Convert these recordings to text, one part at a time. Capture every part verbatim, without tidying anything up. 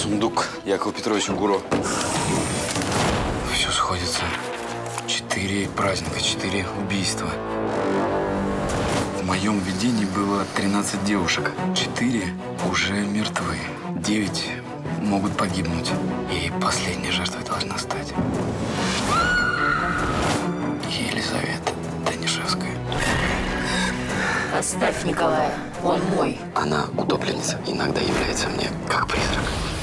Сундук Якова Петровича Гуро. Все сходится. Четыре праздника, четыре убийства. В моем видении было тринадцать девушек. Четыре уже мертвы. Девять могут погибнуть. И последней жертвой должна стать Елизавета Данишевская. Оставь Николая, он мой. Она утопленница, иногда является мне как призрак.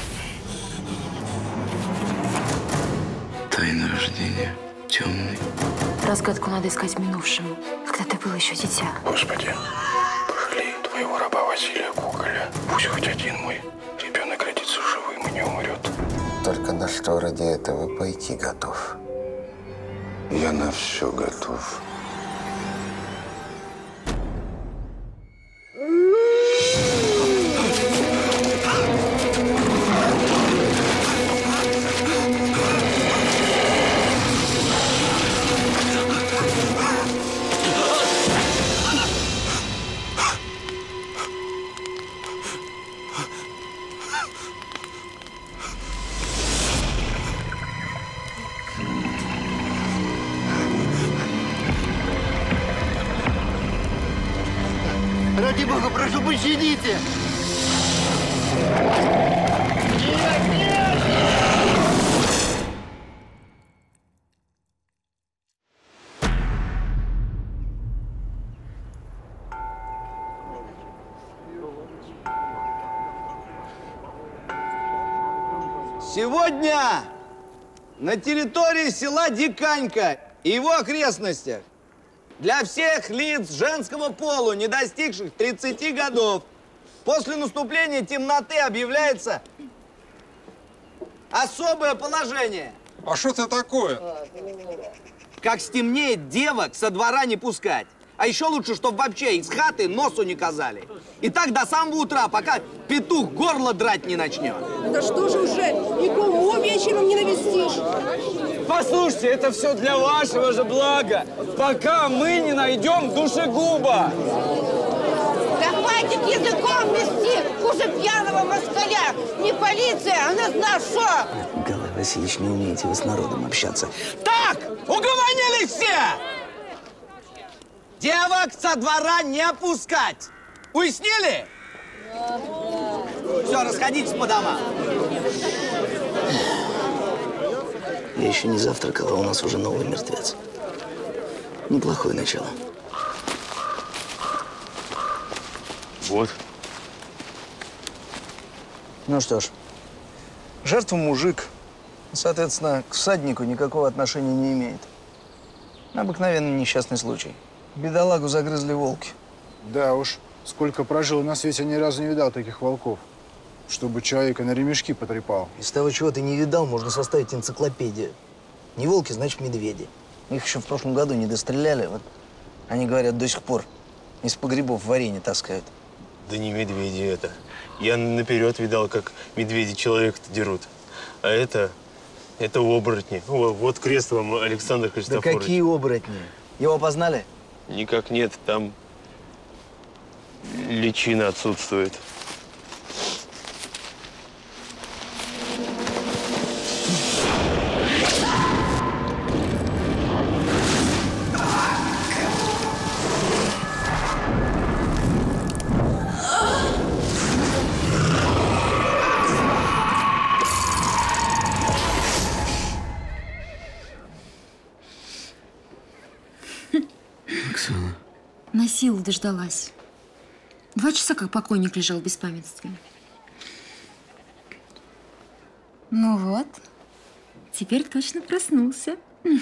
Тайна рождения темный. Разгадку надо искать в минувшем, когда ты был еще дитя. Господи, пожалей твоего раба Василия Гоголя. Пусть хоть один мой ребенок родится живым и не умрет. Только на что ради этого пойти готов? Я на все готов. Ради бога, прошу, пощадите! Нет, нет! Сегодня на территории села Диканька и его окрестностях для всех лиц женского пола, не достигших тридцати годов, после наступления темноты объявляется особое положение. А что это такое? Как стемнеет, девок со двора не пускать. А еще лучше, чтобы вообще из хаты носу не казали. И так до самого утра, пока петух горло драть не начнет. Да что же уже, никого вечером не навестишь. Послушайте, это все для вашего же блага, пока мы не найдем душегуба. Да хватит языком вести, хуже пьяного москаля. Не полиция, а назначо. Николай Васильевич, не умеете вы с народом общаться. Так, угомонились все! Девок со двора не опускать. Уяснили? Все, расходитесь по домам. Я еще не завтракал, а у нас уже новый мертвец. Неплохое начало. Вот. Ну что ж, жертва мужик, соответственно, к всаднику никакого отношения не имеет. Обыкновенный несчастный случай. Бедолагу загрызли волки. Да уж, сколько прожил на свете, ни разу не видал таких волков. Чтобы человека на ремешки потрепал. Из того, чего ты не видал, можно составить энциклопедию. Не волки, значит, медведи. Их еще в прошлом году не достреляли. Вот они, говорят, до сих пор из погребов варенье таскают. Да не медведи это. Я наперед видал, как медведи человека-то дерут. А это, это оборотни. О, вот крест вам, Александр Христофорович. Да какие оборотни? Его опознали? Никак нет, там личина отсутствует. Оксана. На силу дождалась. Два часа как покойник лежал в беспамятстве. Ну вот, теперь точно проснулся.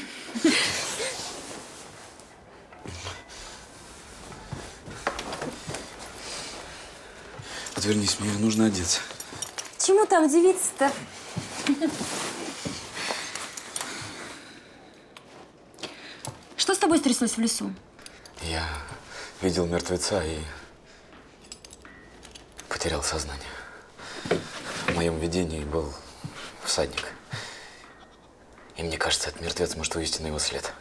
Отвернись, мне нужно одеться. Чему там удивиться-то? Что с тобой стряслось в лесу? Я видел мертвеца и потерял сознание. В моем видении был всадник. И мне кажется, этот мертвец может вывести на его след.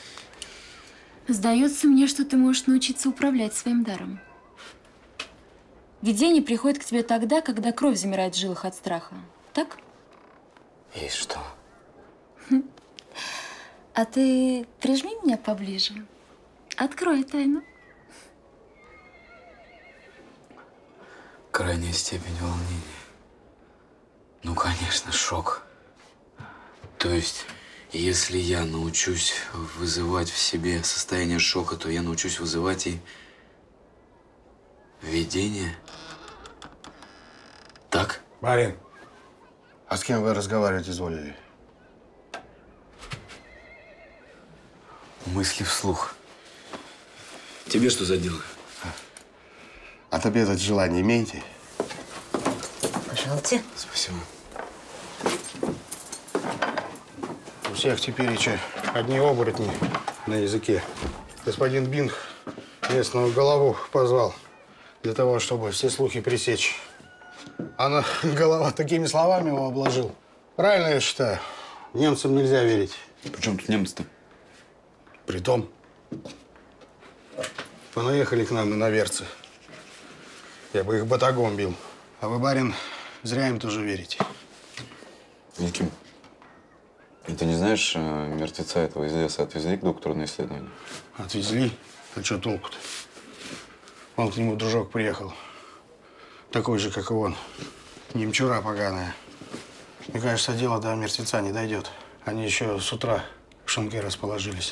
Сдается мне, что ты можешь научиться управлять своим даром. Видение приходит к тебе тогда, когда кровь замирает в жилах от страха. Так? Есть что. А ты прижми меня поближе. Открой тайну. Крайняя степень волнения. Ну, конечно, шок. То есть, если я научусь вызывать в себе состояние шока, то я научусь вызывать и видение. Так? Барин, а с кем вы разговаривать изволили? Мысли вслух. Тебе что за дело? Отобедать желание имеете? Пожалуйте. Спасибо. У всех теперь еще одни оборотни на языке. Господин Бинг местную голову позвал для того, чтобы все слухи пресечь. Она голова такими словами его обложил. Правильно я считаю. Немцам нельзя верить. При чем тут немцы-то? Притом, понаехали к нам иноверцы. Я бы их батагом бил. А вы, барин, зря им тоже верите. Яким, ты не знаешь, мертвеца этого из леса отвезли к доктору на исследование? Отвезли? А что толку-то? Он к нему дружок приехал. Такой же, как и он. Немчура поганая. Мне кажется, дело до мертвеца не дойдет. Они еще с утра в шинке расположились.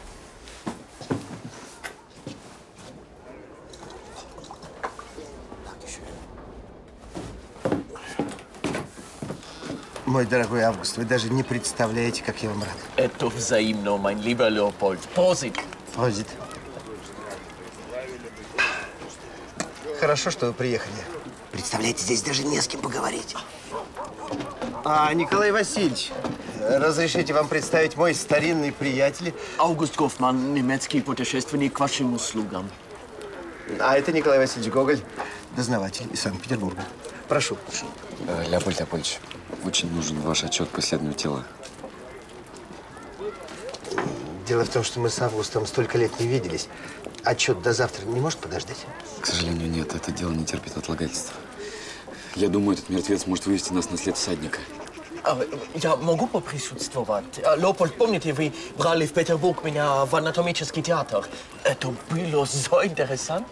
Мой дорогой Август, вы даже не представляете, как я вам рад. Это взаимно, mein lieber Leopold. Prosit. Prosit. Хорошо, что вы приехали. Представляете, здесь даже не с кем поговорить. А, Николай Васильевич, разрешите вам представить мой старинный приятель. August Гофман, немецкий путешественник к вашим услугам. А это Николай Васильевич Гоголь, дознаватель из Санкт-Петербурга. Прошу. Э, Леопольд Леопольдович, очень нужен ваш отчет по исследованию тела. Дело в том, что мы с Августом столько лет не виделись. Отчет до завтра не может подождать? К сожалению, нет. Это дело не терпит отлагательства. Я думаю, этот мертвец может вывести нас на след всадника. Я могу поприсутствовать? Леопольд, помните, вы брали в Петербург меня в анатомический театр? Это было so интересно.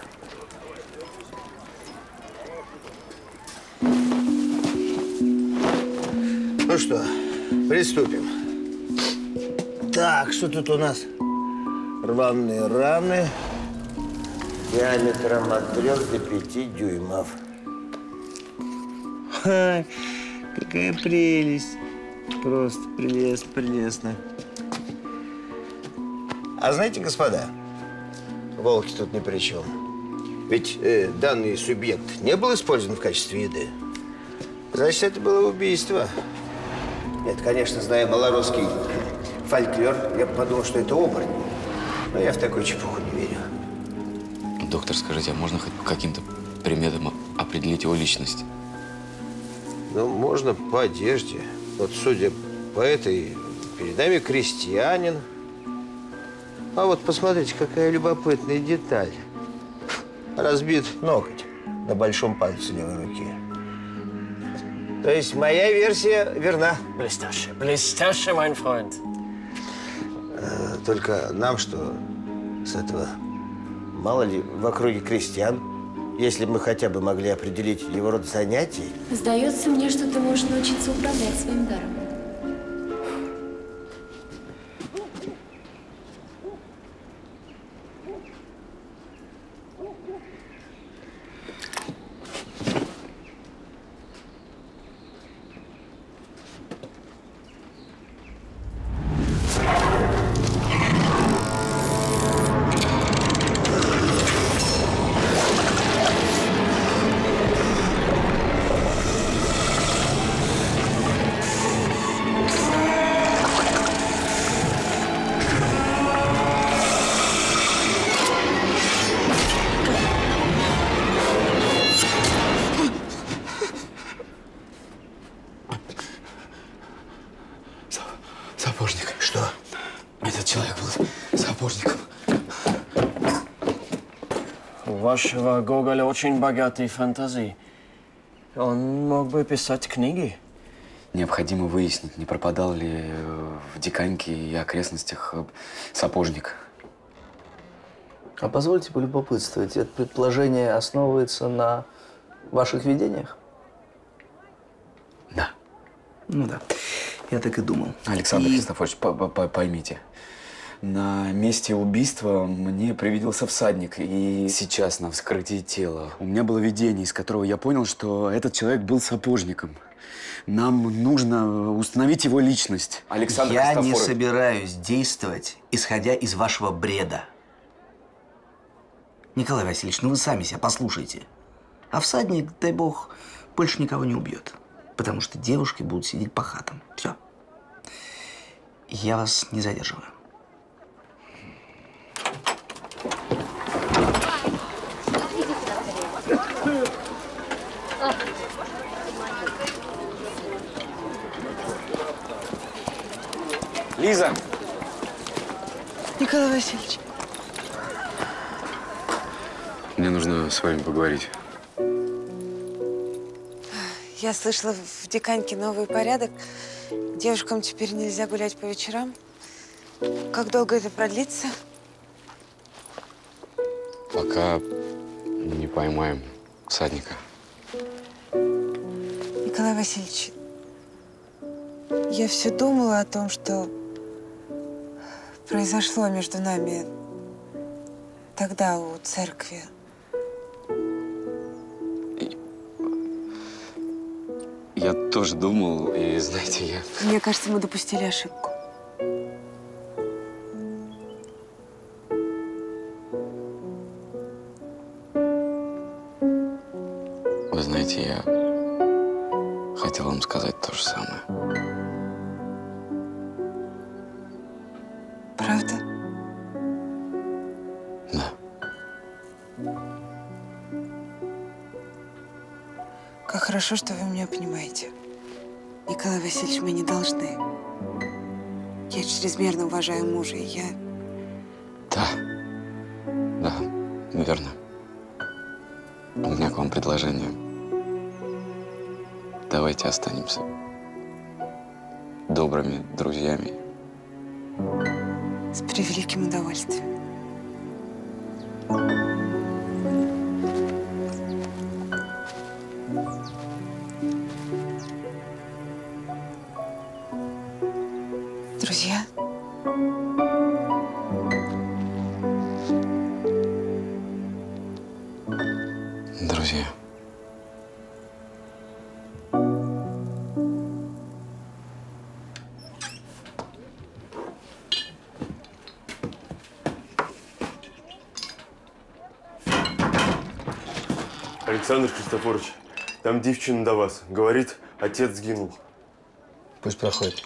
Ну что, приступим. Так, что тут у нас? Рваные раны диаметром от трех до пяти дюймов. Ха, какая прелесть. Просто прелестно, прелестно. А знаете, господа, волки тут ни при чем. Ведь э, данный субъект не был использован в качестве еды. Значит, это было убийство. Нет, конечно, зная малорусский фольклор, я бы подумал, что это оборотень. Но я в такую чепуху не верю. Доктор, скажите, а можно хоть по каким-то приметам определить его личность? Ну, можно по одежде. Вот, судя по этой, перед нами крестьянин. А вот посмотрите, какая любопытная деталь. Разбит ноготь на большом пальце левой руки. То есть моя версия верна. Блестяще, блестяще, mein Freund. А, только нам что с этого? Мало ли в округе крестьян, если мы хотя бы могли определить его род занятий. Сдается мне, что ты можешь научиться управлять своим даром. Сапожник. Что? Этот человек был сапожником. У вашего Гоголя очень богатые фантазии. Он мог бы писать книги. Необходимо выяснить, не пропадал ли в Диканьке и окрестностях сапожник. А позвольте полюбопытствовать, это предположение основывается на ваших видениях? Да. Ну да, я так и думал. Александр и... Христофорович, поймите, на месте убийства мне привиделся всадник, и сейчас на вскрытии тела у меня было видение, из которого я понял, что этот человек был сапожником. Нам нужно установить его личность. Александр Я Христофорович. не собираюсь действовать, исходя из вашего бреда. Николай Васильевич, ну вы сами себя послушайте. А всадник, дай бог, больше никого не убьет. Потому что девушки будут сидеть по хатам. Все. Я вас не задерживаю. Лиза! Николай Васильевич. Мне нужно с вами поговорить. Я слышала, в Диканьке новый порядок. Девушкам теперь нельзя гулять по вечерам. Как долго это продлится? Пока не поймаем всадника. Николай Васильевич, я все думала о том, что произошло между нами тогда у церкви. Я тоже думал, и знаете, я… Мне кажется, мы допустили ошибку. Вы знаете, я хотел вам сказать то же самое. Правда? Да. Как хорошо, что вы меня понимаете. Николай Васильевич, мы не должны. Я чрезмерно уважаю мужа, и я… Да. Да, верно. У меня к вам предложение. Давайте останемся добрыми друзьями. С превеликим удовольствием. Друзья? Друзья. Александр Христофорович, там девчина до вас. Говорит, отец сгинул. Пусть проходит.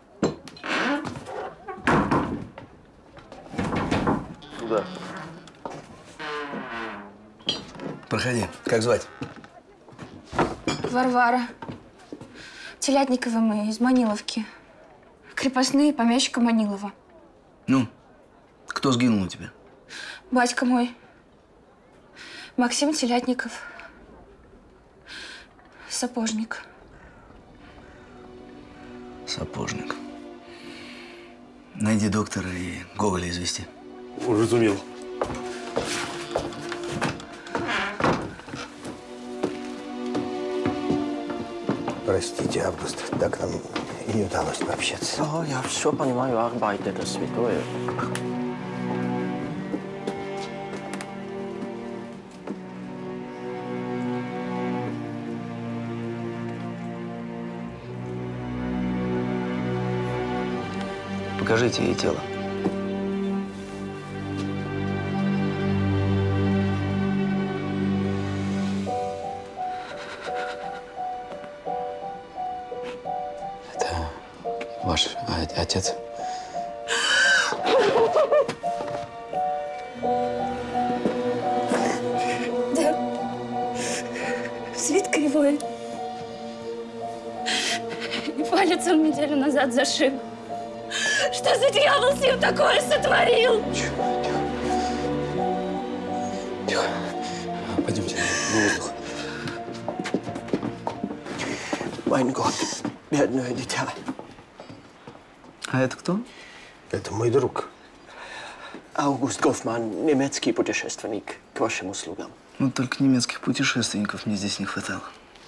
Куда? Проходи. Как звать? Варвара. Телятниковы мы из Маниловки. Крепостные помещика Манилова. Ну, кто сгинул у тебя? Батька мой. Максим Телятников. Сапожник. Сапожник. Найди доктора и Гоголя извести. Уразумел. Простите, Август, так нам и не удалось пообщаться. О, я все понимаю, Arbeit – это святое. Покажите ей тело. Это ваш отец? Да. Свит кривой. И палец он неделю назад зашиб. Что за дьявол с ним такое сотворил? Тихо, тихо. Тихо. Пойдемте на воздух. Mein Gott, бедное дитя. А это кто? Это мой друг. Аугуст Гофман, немецкий путешественник, к вашим услугам. Ну, только немецких путешественников мне здесь не хватало.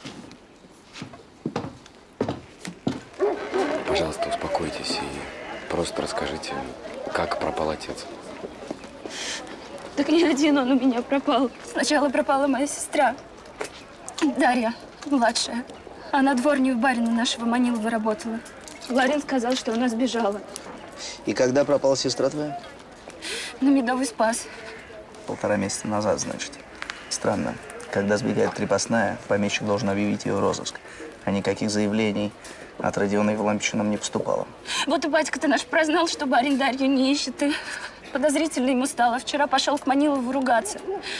Пожалуйста, успокойтесь и просто расскажите, как пропал отец. Так не один он у меня пропал. Сначала пропала моя сестра, Дарья, младшая. Она дворню барина нашего Манилова работала. Ларин сказал, что она сбежала. И когда пропала сестра твоя? На Медовый Спас. Полтора месяца назад, значит. Странно. Когда сбегает крепостная, помещик должен объявить ее в розыск. А никаких заявлений от Родиона Евлампича нам не поступало. Вот и батька-то наш прознал, что барин Дарью не ищет. И подозрительно ему стало. Вчера пошел к Манилову ругаться.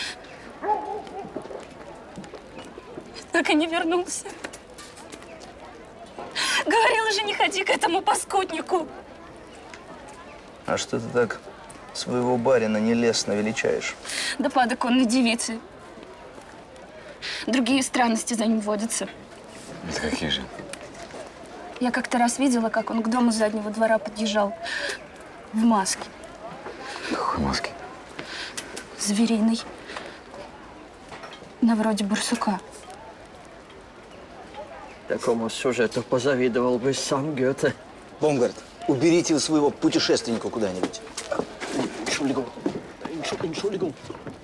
Так и не вернулся. Говорила же, не ходи к этому паскуднику. А что ты так своего барина нелестно величаешь? Да падок он на девице. Другие странности за ним водятся. Это какие же? Я как-то раз видела, как он к дому заднего двора подъезжал в маске. Какой маске? Звериной. На вроде барсука. Такому сюжету позавидовал бы сам Гёте. Бомгард, уберите вы своего путешественника куда-нибудь. Entschuldigung. Entschuldigung.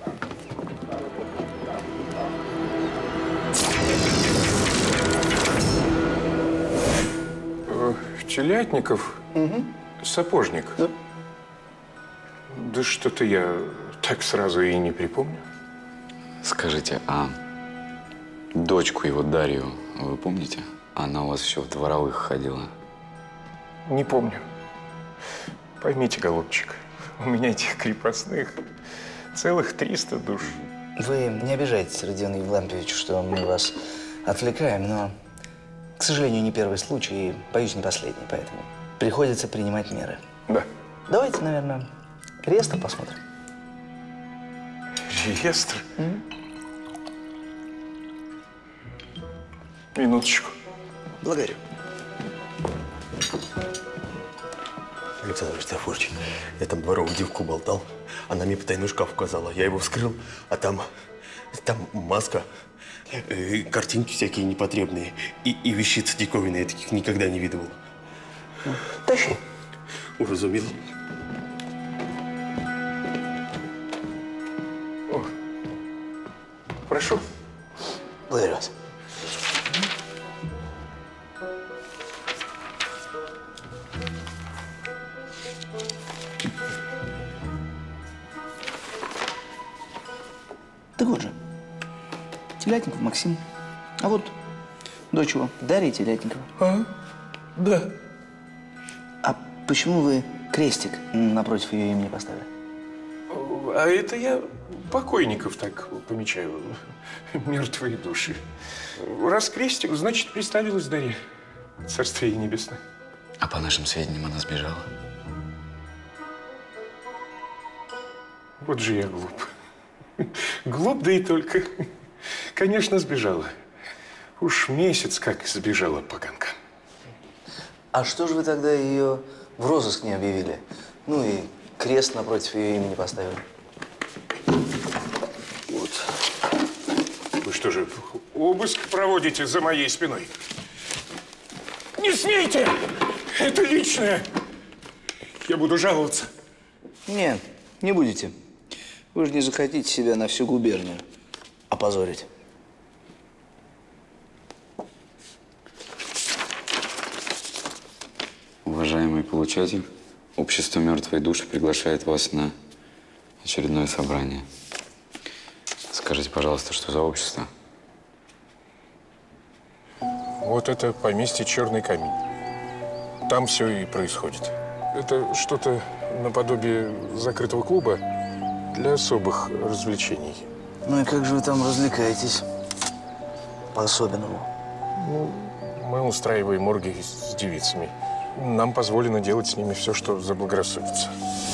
Телятников? Угу. Сапожник? Да. Да что-то я так сразу и не припомню. Скажите, а дочку его Дарью вы помните? Она у вас еще в дворовых ходила. Не помню. Поймите, голубчик, у меня этих крепостных целых триста душ. Вы не обижайтесь, Родион Евлампиевич, что мы вас отвлекаем, но, к сожалению, не первый случай и, боюсь, не последний, поэтому приходится принимать меры. Да. Давайте, наверное, реестр посмотрим. Реестр? Mm-hmm. Минуточку. Благодарю. Александр Христофорович, я там дворовую девку болтал. Она мне потайной шкаф указала. Я его вскрыл, а там, там маска, э, картинки всякие непотребные и, и вещицы диковинные. Я таких никогда не видывал. Тащи. Уразумел. О, прошу. Благодарю вас. Так вот же, Телятников Максим. А вот дочь его, Дарья Телятникова. А, да. А почему вы крестик напротив ее имени поставили? А это я покойников так помечаю. Мертвые души. Раз крестик, значит, представилась Дарья. Царствие ей небесное. А по нашим сведениям, она сбежала. Вот же я глуп. Глуп, да и только. Конечно, сбежала. Уж месяц как сбежала поганка. А что же вы тогда ее в розыск не объявили? Ну и крест напротив ее имени поставили. Вот. Вы что же, обыск проводите за моей спиной? Не смейте! Это личное! Я буду жаловаться. Нет, не будете. Вы же не захотите себя на всю губернию опозорить. Уважаемый получатель, общество «Мертвые души» приглашает вас на очередное собрание. Скажите, пожалуйста, что за общество? Вот это поместье «Черный камень». Там все и происходит. Это что-то наподобие закрытого клуба для особых развлечений. Ну и как же вы там развлекаетесь? По-особенному. Ну, мы устраиваем оргии с девицами. Нам позволено делать с ними все, что заблагорассудится.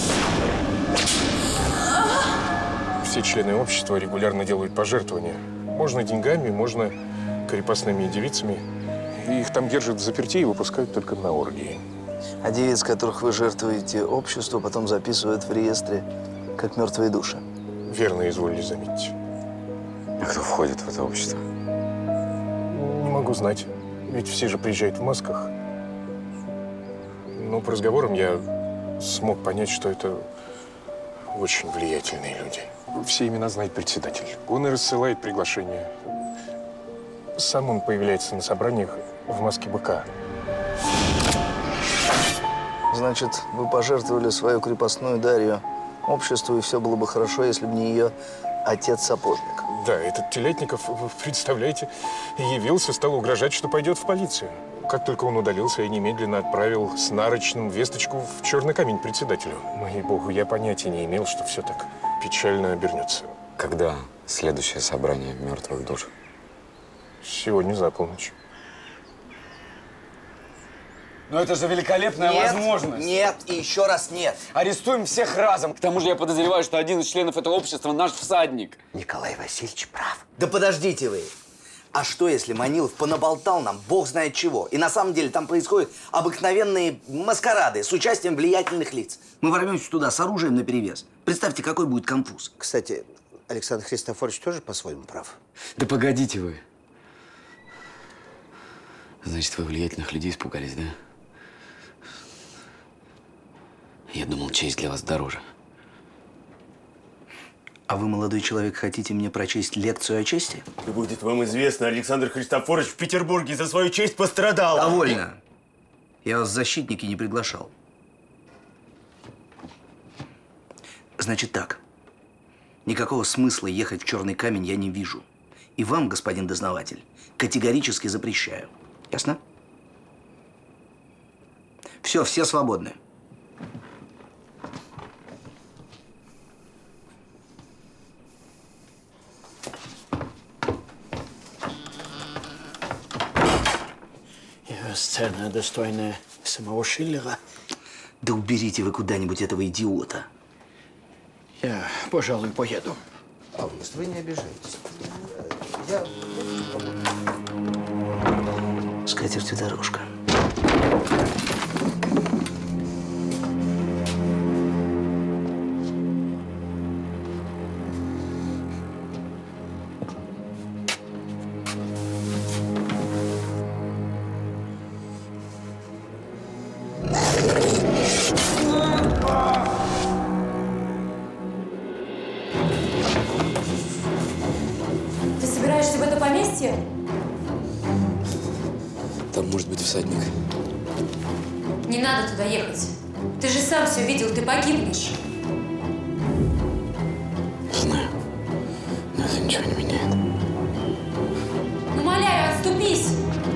Все члены общества регулярно делают пожертвования. Можно деньгами, можно крепостными девицами Их там держат в заперти и выпускают только на оргии. А девиц, которых вы жертвуете обществу, потом записывают в реестре как мертвые души. Верно изволили заметить. А кто входит в это общество? Не могу знать. Ведь все же приезжают в масках. Но по разговорам я смог понять, что это очень влиятельные люди. Все имена знает председатель. Он и рассылает приглашения. Сам он появляется на собраниях в маске быка. Значит, вы пожертвовали свою крепостную Дарью обществу, и все было бы хорошо, если бы не ее отец-сапожник. Да, этот Телятников, вы представляете, явился, стал угрожать, что пойдет в полицию. Как только он удалился, я немедленно отправил с нарочным весточку в черный камень председателю. Моей богу, я понятия не имел, что все так печально обернется. Когда следующее собрание мертвых душ? Сегодня за полночь. Но это же великолепная нет, возможность. Нет, и еще раз нет. Арестуем всех разом. К тому же я подозреваю, что один из членов этого общества наш всадник. Николай Васильевич прав. Да подождите вы. А что, если Манилов понаболтал нам бог знает чего? И на самом деле там происходят обыкновенные маскарады с участием влиятельных лиц. Мы ворвемся туда с оружием наперевес. Представьте, какой будет конфуз. Кстати, Александр Христофорович тоже по-своему прав. Да погодите вы. Значит, вы влиятельных людей испугались, да? Я думал, честь для вас дороже. А вы, молодой человек, хотите мне прочесть лекцию о чести? Да будет вам известно, Александр Христофорович в Петербурге за свою честь пострадал. Довольно. Я вас в защитники не приглашал. Значит так. Никакого смысла ехать в черный камень я не вижу. И вам, господин дознаватель, категорически запрещаю. Ясно? Все, все свободны. Сцена, достойная самого Шиллера. Да уберите вы куда-нибудь этого идиота. Я, пожалуй, поеду. Август, вы не обижайтесь. Я... С катертью дорожка. Там может быть всадник. Не надо туда ехать. Ты же сам все видел, ты погибнешь. Знаю. Но это ничего не меняет. Умоляю, отступись!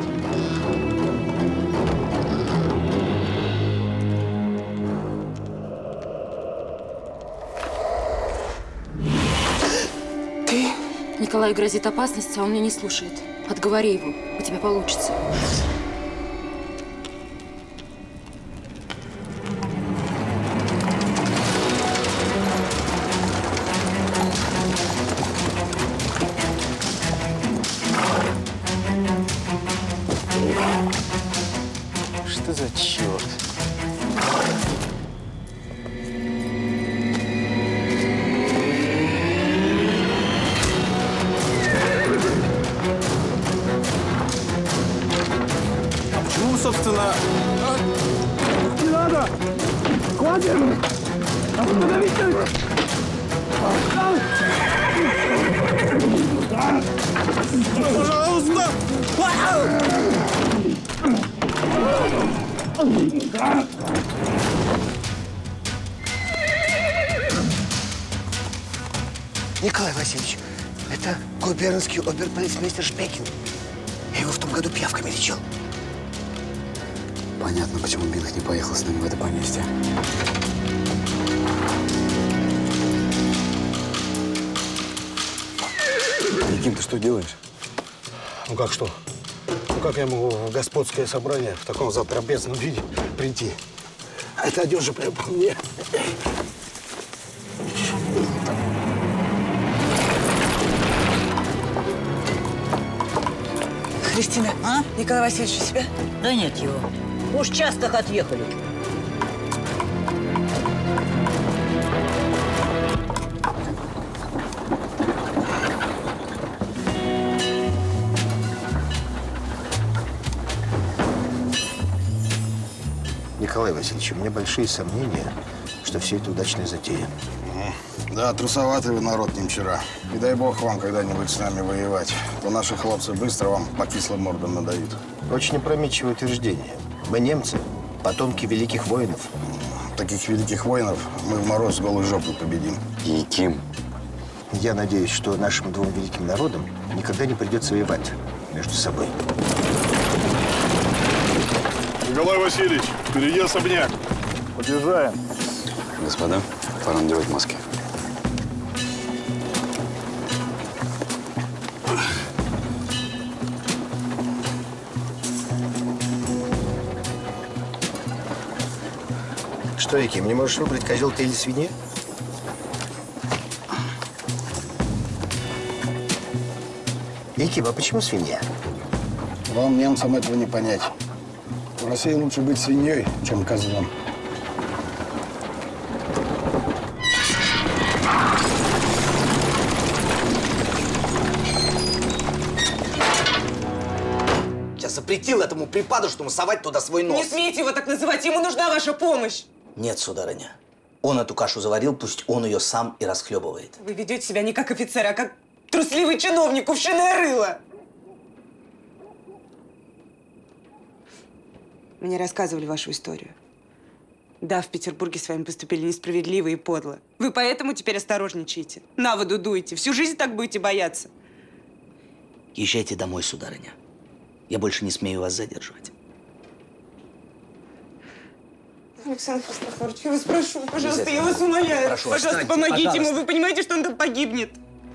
Ты? Николаю грозит опасность, а он меня не слушает. Отговори его, у тебя получится. Что за черт? Собственно, не надо! Хватит! Остановитесь! Пожалуйста! Николай Васильевич, это губернский оберполицмейстер Шпекин. Я его в том году пиявками лечил. Понятно, почему Бинг не поехал с нами в это поместье. Яким, ты что делаешь? Ну как что? Ну как я могу в господское собрание в таком затрапезном виде прийти? А это одежда прям по мне. Кристина, а? Николай Васильевич у себя? Да нет его. Уж час как отъехали. Николай Васильевич, у меня большие сомнения, что все это удачная затея. Да, трусоватый вы народ не вчера. И дай бог вам когда-нибудь с нами воевать, то наши хлопцы быстро вам по кислым мордам надают. Очень опрометчивое утверждение. Мы немцы, потомки великих воинов. Таких великих воинов мы в мороз голой жопой победим. И кем? Я надеюсь, что нашим двум великим народам никогда не придется воевать между собой. Николай Васильевич, впереди особняк. Подъезжаем. Господа, пора надевать маски. Что, Яким, не можешь выбрать, козел ты или свинья? Яким, а почему свинья? Вам, немцам, этого не понять. В России лучше быть свиньей, чем козлом. Я запретил этому припадочному совать туда свой нос. Не смейте его так называть, ему нужна ваша помощь. Нет, сударыня. Он эту кашу заварил, пусть он ее сам и расхлебывает. Вы ведете себя не как офицер, а как трусливый чиновник, кувшинное рыло. Мне рассказывали вашу историю. Да, в Петербурге с вами поступили несправедливо и подло. Вы поэтому теперь осторожничаете. На воду дуете. Всю жизнь так будете бояться. Езжайте домой, сударыня. Я больше не смею вас задерживать. Александр Христофорович, я вас прошу, пожалуйста, я вас умоляю. Прошу, пожалуйста, останьтесь, помогите пожалуйста. ему. Вы понимаете, что он там погибнет?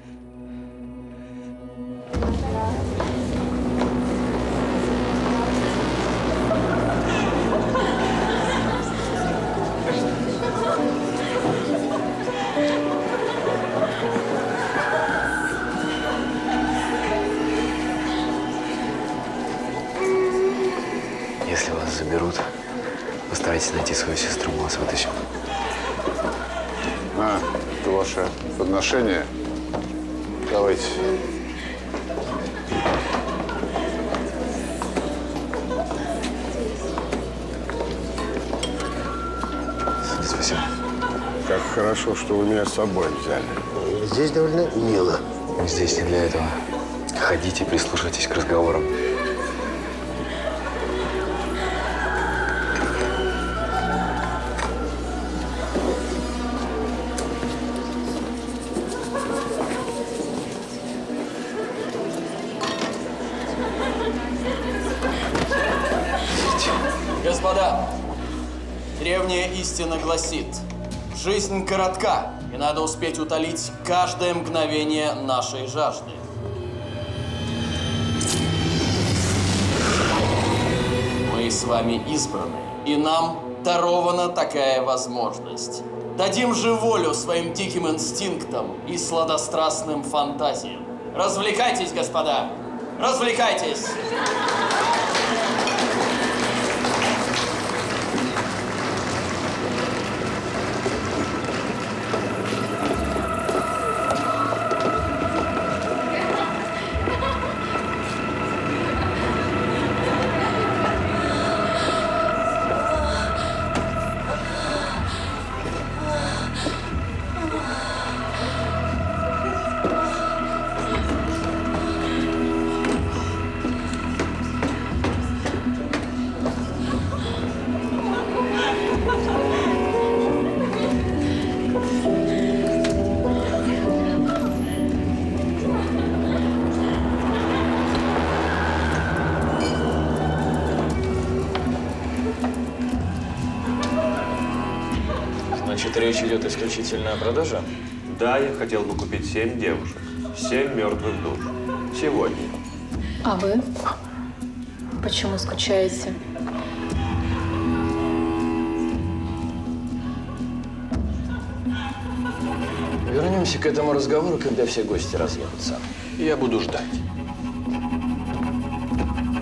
Если вас заберут, постарайтесь найти свою сестру, мы вас вытащим. А, это ваше подношение. Давайте. Спасибо. Как хорошо, что вы меня с собой взяли. Здесь довольно мило. Здесь не для этого. Ходите, прислушайтесь к разговорам. Господа, древняя истина гласит, жизнь коротка, и надо успеть утолить каждое мгновение нашей жажды. Мы с вами избраны, и нам дарована такая возможность. Дадим же волю своим диким инстинктам и сладострастным фантазиям. Развлекайтесь, господа! Развлекайтесь! Значит, речь идет исключительно о продаже? Да, я хотел бы купить семь девушек. Семь мертвых душ. Сегодня. А вы? Почему скучаете? Вернемся к этому разговору, когда все гости разъедутся. Я буду ждать.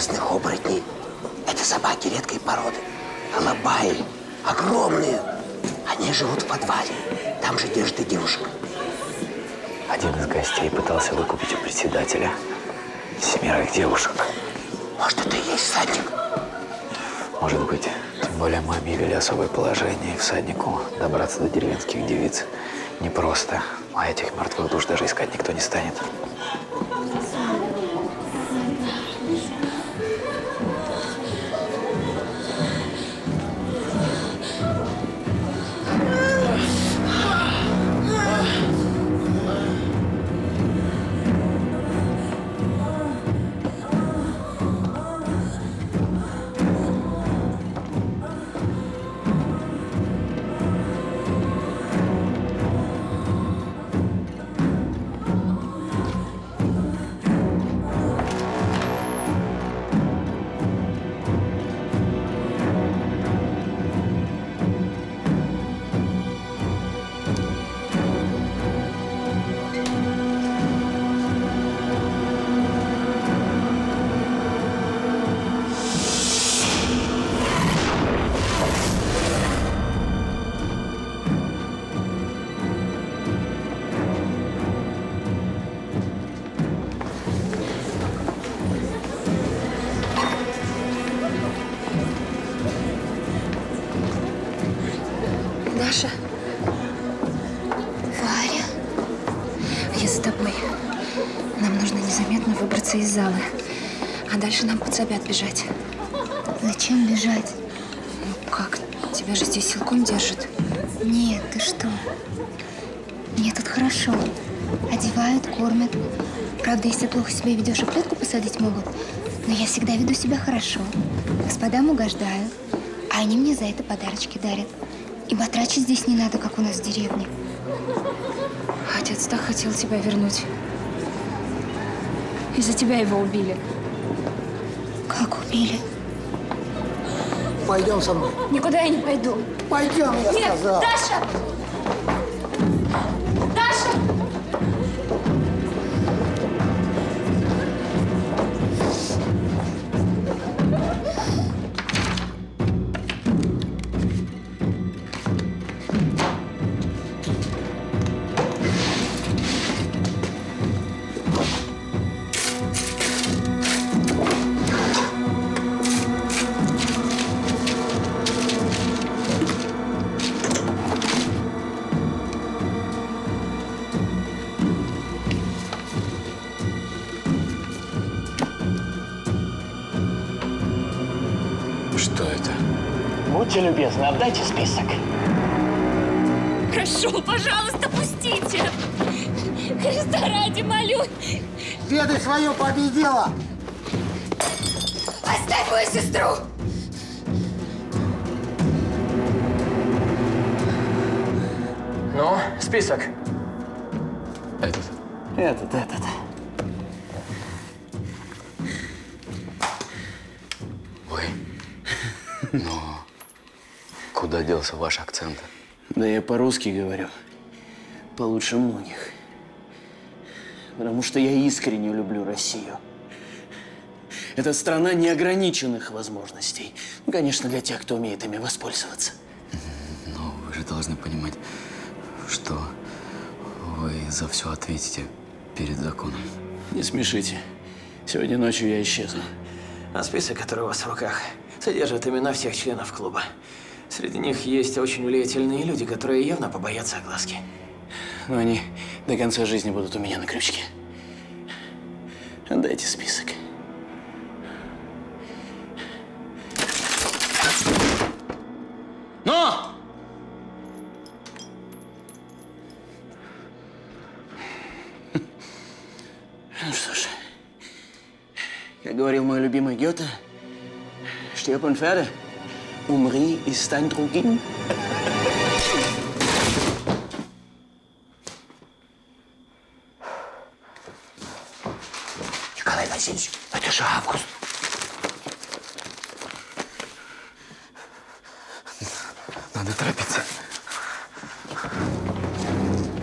местных оборотней. Это собаки редкой породы. Алабаи. Огромные. Они живут в подвале. Там же держат и девушек. Один из гостей пытался выкупить у председателя семерых девушек. Может, это и есть всадник? Может быть. Тем более мы объявили особое положение, и всаднику добраться до деревенских девиц непросто. А этих мертвых душ даже искать никто не станет. Даша. Варя. Я за тобой. Нам нужно незаметно выбраться из зала. А дальше нам подсобят бежать. Зачем бежать? Ну как? Тебя же здесь силком держат. Нет, ты что? Мне тут хорошо. Одевают, кормят. Правда, если плохо себя ведешь, и в клетку посадить могут. Но я всегда веду себя хорошо. Господам угождаю. А они мне за это подарочки дарят. И батрачить здесь не надо, как у нас в деревне. Отец так хотел тебя вернуть. Из-за тебя его убили. Как убили? Пойдем со мной. Никуда я не пойду. Пойдем, я Нет, сказал. Даша! Даша! Что это? Будьте любезны, отдайте список. Прошу, пожалуйста, пустите. Христа ради, молю. Деды свое победила. Оставь мою сестру. Ну, список. Этот. Этот, этот. Вы? Но куда делся ваш акцент? Да я по-русски говорю. Получше многих. Потому что я искренне люблю Россию. Это страна неограниченных возможностей. Ну, конечно, для тех, кто умеет ими воспользоваться. Но вы же должны понимать, что вы за все ответите перед законом. Не смешите. Сегодня ночью я исчезну. А список, который у вас в руках, содержит имена всех членов клуба. Среди них есть очень влиятельные люди, которые явно побоятся огласки. Но они до конца жизни будут у меня на крючке. Отдайте список. Но! Ну что ж, как говорил мой любимый Гёте, «Stirb und Pferde, umri ist dein Drugin». Николай Васильевич, это же август. Надо торопиться.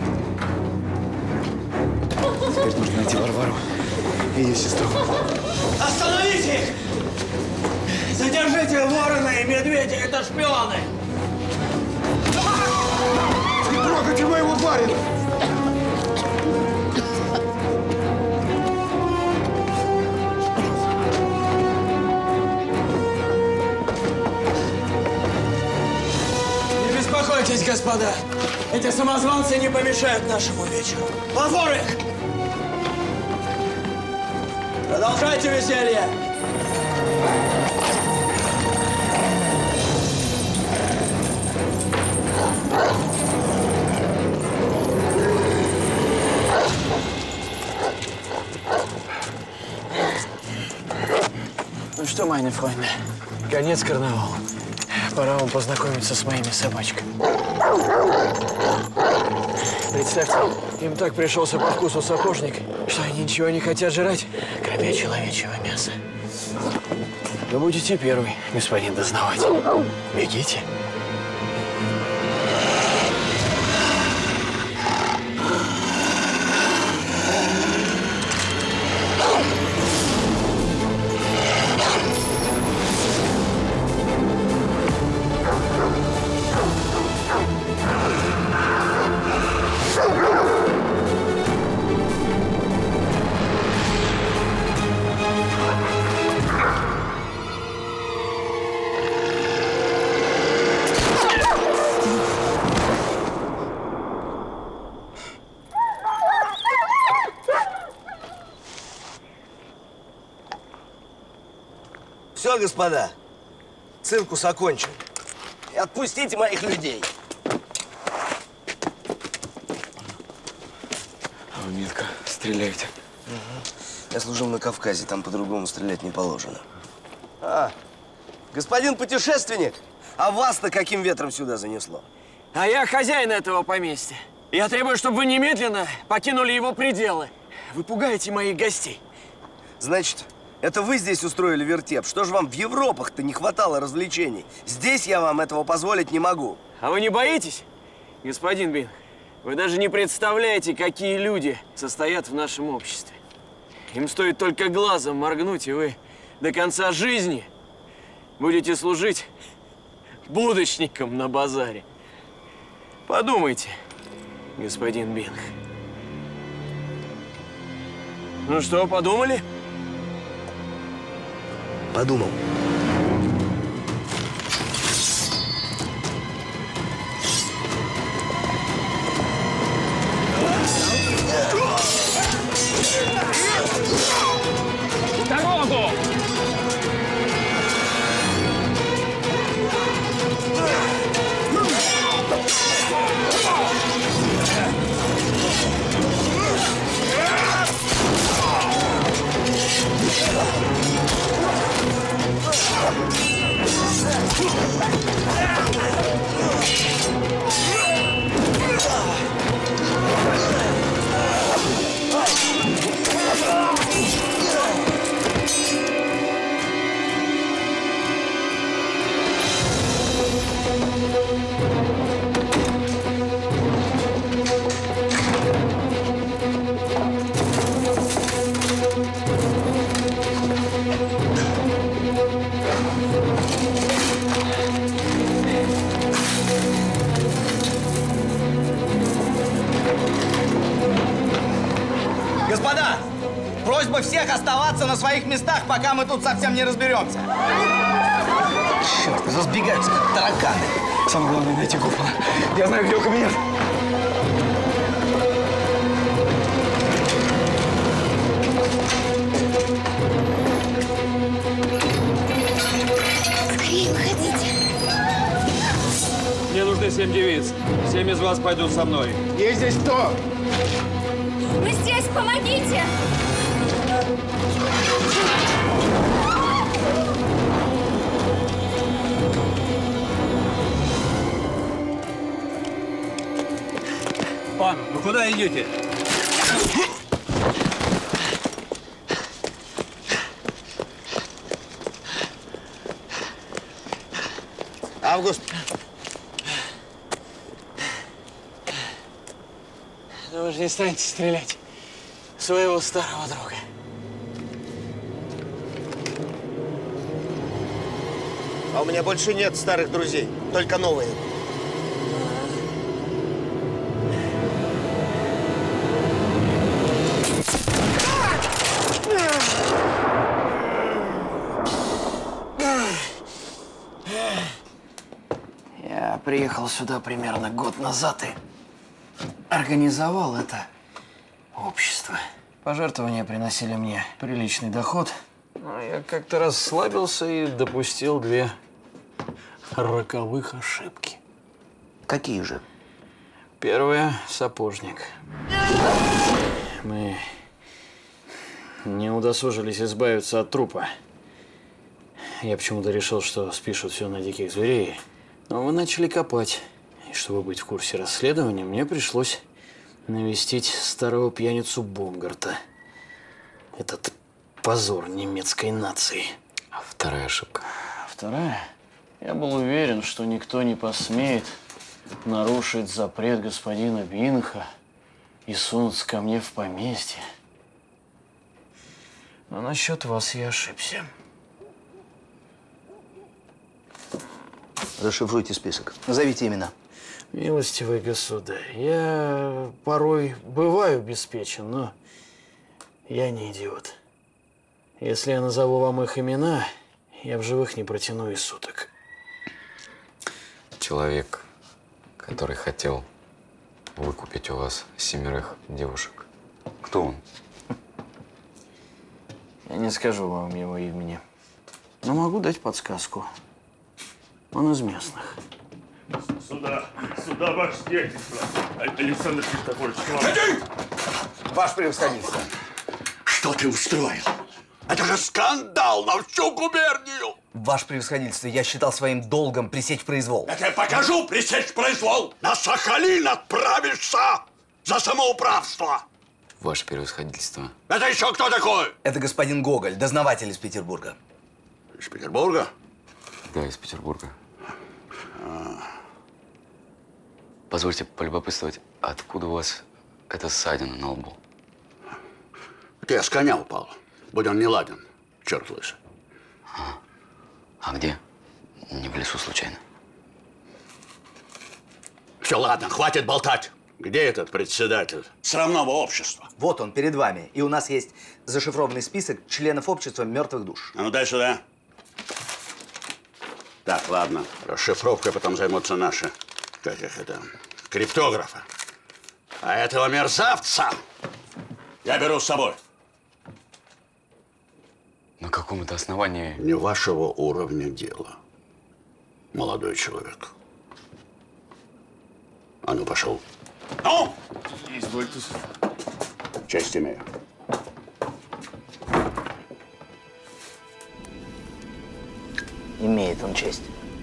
Теперь нужно найти Варвару и ее сестру. Остановите их! Задержите ворона и медведя, это шпионы! Не трогайте моего барина! Не беспокойтесь, господа. Эти самозванцы не помешают нашему вечеру. Позор их! Продолжайте веселье! Ну что, мои фройнды, конец карнавалу. Пора вам познакомиться с моими собачками. Представьте, им так пришелся по вкусу сапожник, что они ничего не хотят жрать, кроме человечьего мяса. Вы будете первый, господин дознаватель. Бегите. Все, господа, циркус окончен. И отпустите моих людей. Вы метко стреляете. Угу. Я служил на Кавказе, там по-другому стрелять не положено. А, господин путешественник, а вас-то каким ветром сюда занесло? А я хозяин этого поместья. Я требую, чтобы вы немедленно покинули его пределы. Вы пугаете моих гостей. Значит, это вы здесь устроили вертеп? Что же вам в Европах-то не хватало развлечений? Здесь я вам этого позволить не могу. А вы не боитесь, господин Бин? Вы даже не представляете, какие люди состоят в нашем обществе. Им стоит только глазом моргнуть, и вы до конца жизни будете служить будочником на базаре. Подумайте, господин Бинг. Ну что, подумали? Подумал. Дорогу! Господа, просьба всех оставаться на своих местах, пока мы тут совсем не разберемся. Черт, разбегаются, как тараканы. Самое главное найти Гофмана. Я знаю, где у кабинет. Скорее выходите. Мне нужны семь девиц. Семь из вас пойдут со мной. Есть здесь кто? Мы здесь, помогите! Пан, вы куда идете? Август. Но вы же не станете стрелять в своего старого друга. А у меня больше нет старых друзей, только новые. Я приехал сюда примерно год назад и организовал это общество. Пожертвования приносили мне приличный доход. Но я как-то расслабился и допустил две роковых ошибки. Какие же? Первая – сапожник. Мы не удосужились избавиться от трупа. Я почему-то решил, что спишут все на диких зверей. Но мы начали копать. И чтобы быть в курсе расследования, мне пришлось навестить старого пьяницу Бомгарта. Этот позор немецкой нации. А вторая ошибка? Вторая? Я был уверен, что никто не посмеет нарушить запрет господина Бинха и сунуться ко мне в поместье. Но насчет вас я ошибся. Расшифруйте список. Назовите имена. Милостивый государь, я порой бываю обеспечен, но я не идиот. Если я назову вам их имена, я в живых не протяну и суток. Человек, который хотел выкупить у вас семерых девушек. Кто он? Я не скажу вам его имени, но могу дать подсказку. Он из местных. Сюда, сюда, ваше сиятельство. Александр Христофорович, к вам. Ваше превосходительство. Что ты устроил? Это же скандал на всю губернию! Ваше превосходительство, я считал своим долгом пресечь произвол. Я тебе покажу пресечь произвол! На Сахалин отправишься за самоуправство! Ваше превосходительство. Это еще кто такой? Это господин Гоголь, дознаватель из Петербурга. Из Петербурга? Да, из Петербурга. Позвольте полюбопытствовать, откуда у вас эта ссадина на лбу? Это я с коня упал. Будь он не ладен, черт лысый. А, а где? Не в лесу случайно? Все, ладно, хватит болтать. Где этот председатель срамного общества? Вот он, перед вами. И у нас есть зашифрованный список членов общества мертвых душ. А ну дай сюда. Так, ладно. Расшифровкой потом займутся наши, как их это, криптографы. А этого мерзавца я беру с собой. На каком это основании? Не вашего уровня дела, молодой человек. А ну, пошел. Ну! Извольте. Честь имею. Имеет он честь.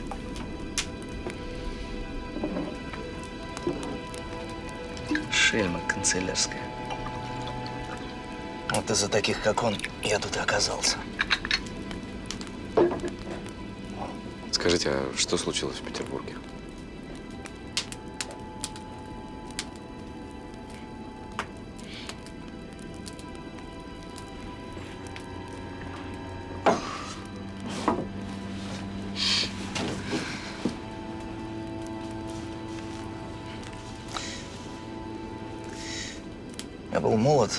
Шельма канцелярская. Вот из-за таких, как он, я тут и оказался. Скажите, а что случилось в Петербурге? Я был молод,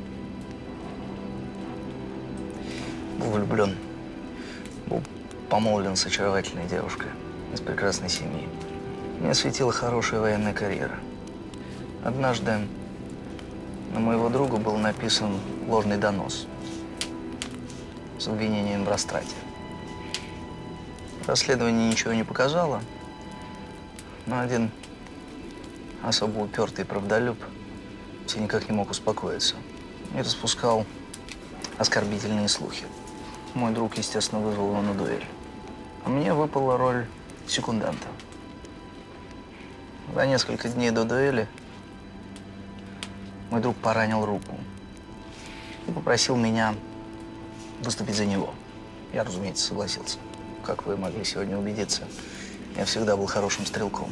был влюблен, был помолвлен с очаровательной девушкой из прекрасной семьи. Мне светила хорошая военная карьера. Однажды на моего друга был написан ложный донос с обвинением в растрате. Расследование ничего не показало, но один особо упертый правдолюб все никак не мог успокоиться и распускал оскорбительные слухи. Мой друг, естественно, вызвал его на дуэль. А мне выпала роль секунданта. За несколько дней до дуэли мой друг поранил руку и попросил меня выступить за него. Я, разумеется, согласился. Как вы могли сегодня убедиться, я всегда был хорошим стрелком.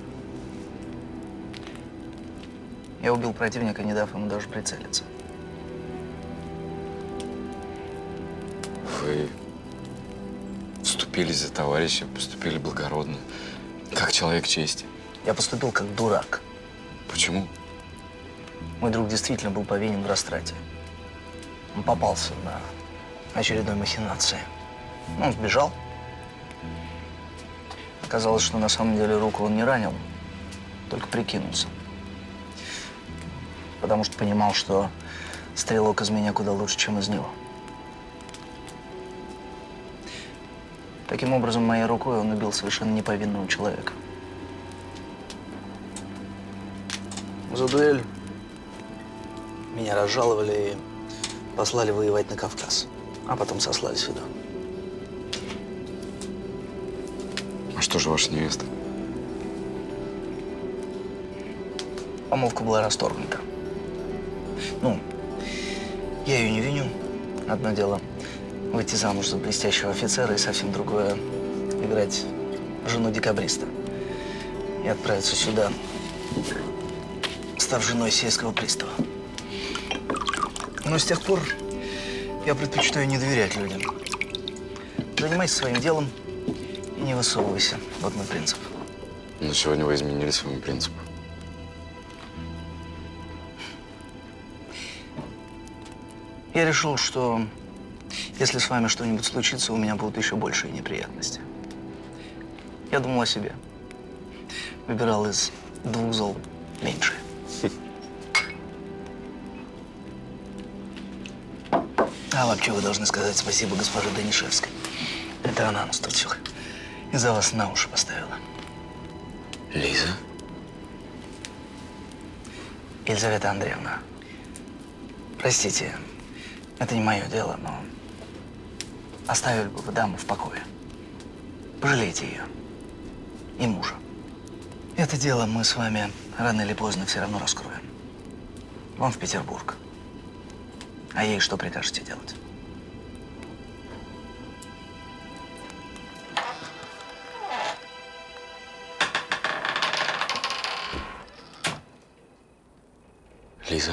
Я убил противника, не дав ему даже прицелиться. Вы вступили заступились за товарища, поступили благородно, как человек чести. Я поступил как дурак. Почему? Мой друг действительно был повинен в растрате. Он попался на очередной махинации. Он сбежал. Оказалось, что на самом деле руку он не ранил, только прикинулся. Потому что понимал, что стрелок из меня куда лучше, чем из него. Таким образом, моей рукой он убил совершенно неповинного человека. За дуэль меня разжаловали и послали воевать на Кавказ, а потом сослали сюда. А что же ваша невеста? Помолвка была расторгнута. Ну, я ее не виню. Одно дело выйти замуж за блестящего офицера, и совсем другое – играть жену декабриста и отправиться сюда, став женой сельского пристава. Но с тех пор я предпочитаю не доверять людям. Занимайся своим делом и не высовывайся. Вот мой принцип. Но сегодня вы изменили своему принципу. Я решил, что если с вами что-нибудь случится, у меня будут еще большие неприятности. Я думал о себе. Выбирал из двух зол меньшее. А вообще вы должны сказать спасибо госпоже Данишевской. Это она нас тут всех из-за вас на уши поставила. Лиза? Елизавета Андреевна, простите, это не мое дело, но оставили бы вы даму в покое. Пожалейте ее и мужа. Это дело мы с вами рано или поздно все равно раскроем. Вам в Петербург. А ей что прикажете делать? Лиза?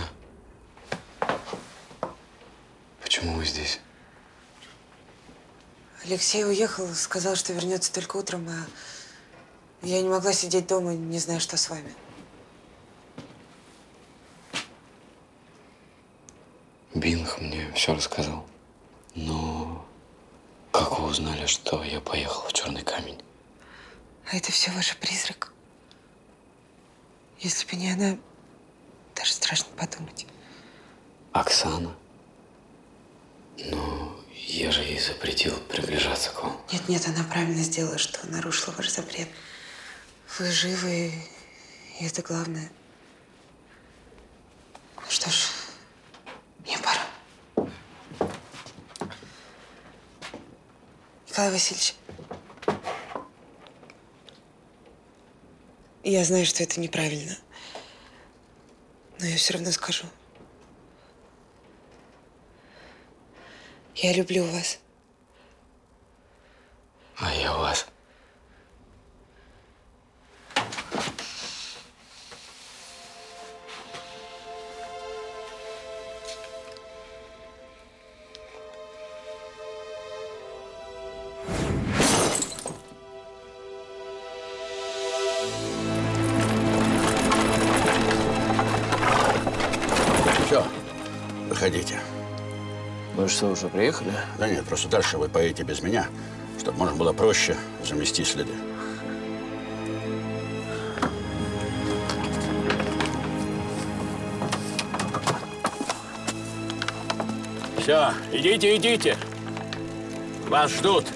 Почему вы здесь? Алексей уехал, сказал, что вернется только утром, а я не могла сидеть дома, не зная, что с вами. Бинг мне все рассказал. Но как вы узнали, что я поехал в Черный камень? А это все ваш призрак. Если бы не она, даже страшно подумать. Оксана? Но я же ей запретил приближаться к вам. Нет, нет, она правильно сделала, что нарушила ваш запрет. Вы живы, и это главное. Ну что ж, мне пора. Николай Васильевич, я знаю, что это неправильно, но я все равно скажу. Я люблю вас. А я вас. Все, выходите. Вы что, уже приехали? Да нет, просто дальше вы поедете без меня, чтобы можно было проще замести следы. Все, идите, идите. Вас ждут.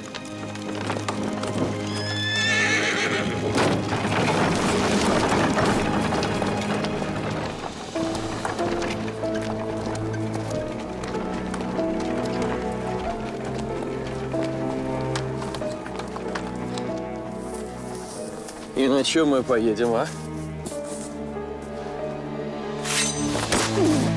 И на чем мы поедем, а?